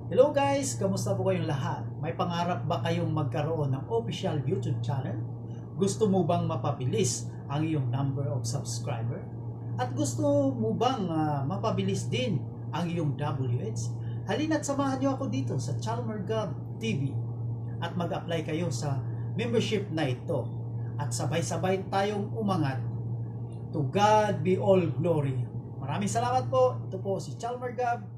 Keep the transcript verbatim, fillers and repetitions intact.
Hello guys! Kamusta po kayong lahat? May pangarap ba kayong magkaroon ng official YouTube channel? Gusto mo bang mapabilis ang iyong number of subscriber? At gusto mo bang uh, mapabilis din ang iyong W H? Halina't samahan niyo ako dito sa Chalmergab T V at mag-apply kayo sa membership na ito at sabay-sabay tayong umangat. To God be all glory. Maraming salamat po. Ito po si Chalmergab.